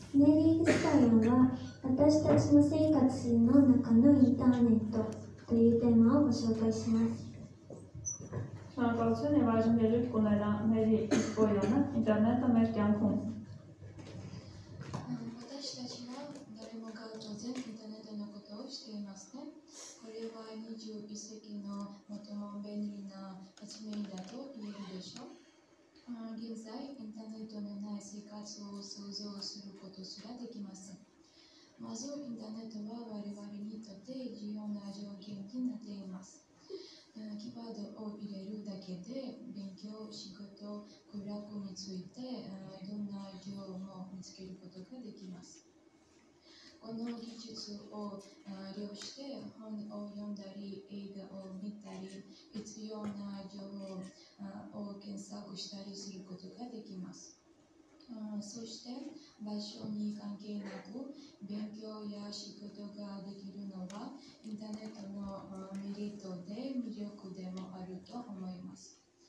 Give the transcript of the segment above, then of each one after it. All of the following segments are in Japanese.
ネリー・スタインは私たちの生活の中のインターネットというテーマをご紹介します。 Շնորհակալություն եւ այժմ ելույթ կունենա մեր իսկոյանը ինտերնետը մեր կյանքում։ 私たちは誰もが当然インターネットのことをしていますね。これは21世紀の最も便利な発明だと言えるでしょう。現在、インターネットのない生活を想像することすらできません。まず、インターネットは我々にとって重要な条件になっています。キーワードを入れるだけで勉強、仕事、娯楽についてどんな情報も見つけることができます。この技術を利用して本を読んだり、映画を見たり、必要な情報を検索したりすることができます。そして場所に関係なく勉強や仕事ができるのはインターネットのメリットで魅力でもあると思います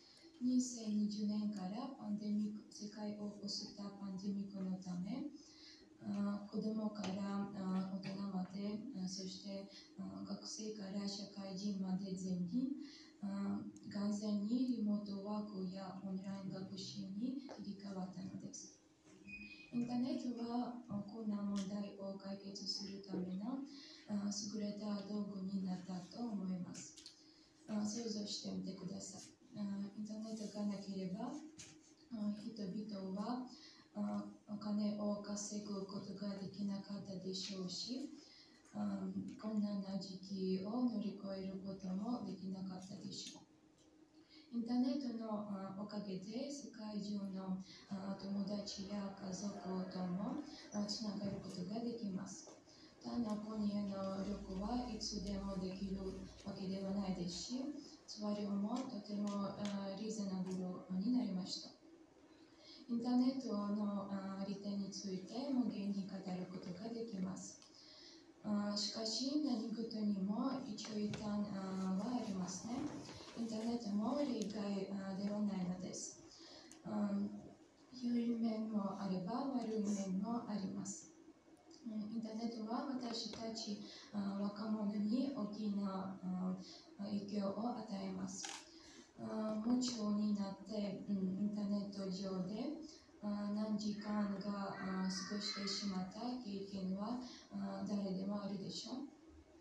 。2020年から世界を襲ったパンデミックのため子供から大人まで、そして学生から社会人まで全員完全にリモートワークやオンライン学習に切り替わったのです。インターネットはこんな問題を解決するための優れた道具になったと思います。想像してみてください。インターネットがなければ人々はお金を稼ぐことができなかったでしょうし、困難な時期を乗り越えることもできなかったでしょう。インターネットのおかげで世界中の友達や家族ともつながることができます。単なる国への旅行はいつでもできるわけではないですし、ツアー料もとてもリーズナブルになりました。インターネットの利点について無限に語ることができます。しかし何事にも注意点はありますね。インターネットも例外ではないのです。良い面もあれば悪い面もあります。インターネットは私たち若者に大きな影響を与えます。夢中になってインターネット上で何時間が過ごしてしまった経験は誰でもあるでしょう。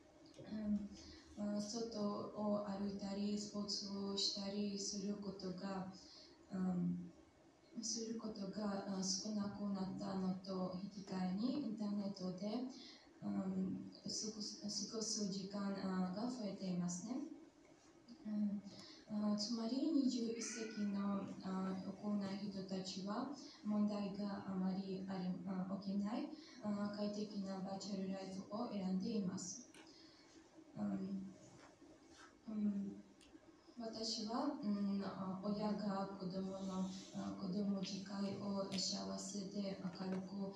外を歩いたりスポーツをしたりすることが少なくなったのと引き換えにインターネットで過ごす時間が増えていますね。つまり21世紀の多くの人たちは問題があまり起きない快適なバーチャルライフを選んでいます。私は、親が子供時間を幸せで明るく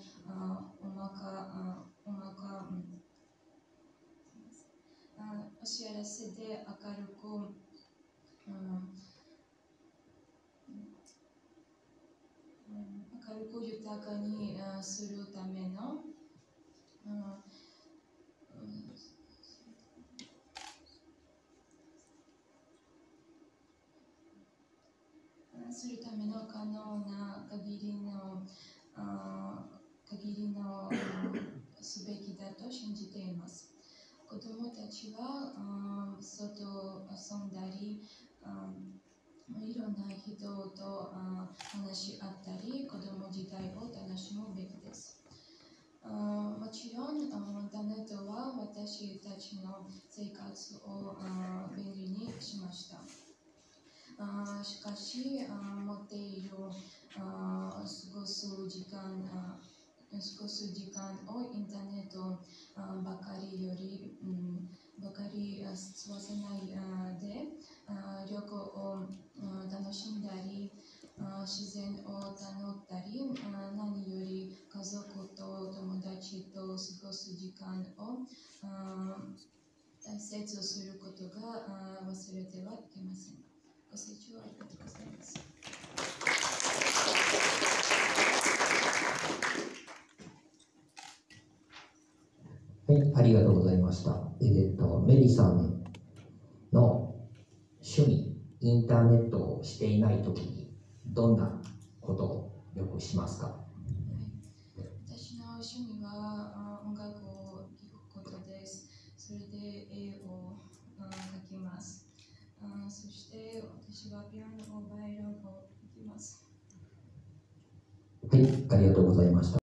幸せで明るく豊かにするための可能な限りのすべきだと信じています。子供たちは外遊んだりいろんな人と話し合ったり子供時代を楽しむべきです。もちろんインターネットは私たちの生活を便利にしました。しかし持っている過ごす時間をインターネットばかり過ごさないで旅行を楽しんだり自然を保ったり何より家族と友達と過ごす時間を大切することが忘れてはいけません。ご清聴ありがとうございます。 はい、ありがとうございました。メリさんの趣味、インターネットをしていないときに、どんなことをよくしますか？ 私の趣味は音楽を聴くことです。それで絵を描きます。そして私はピアノをバイオリンを弾きます。 はい、ありがとうございました。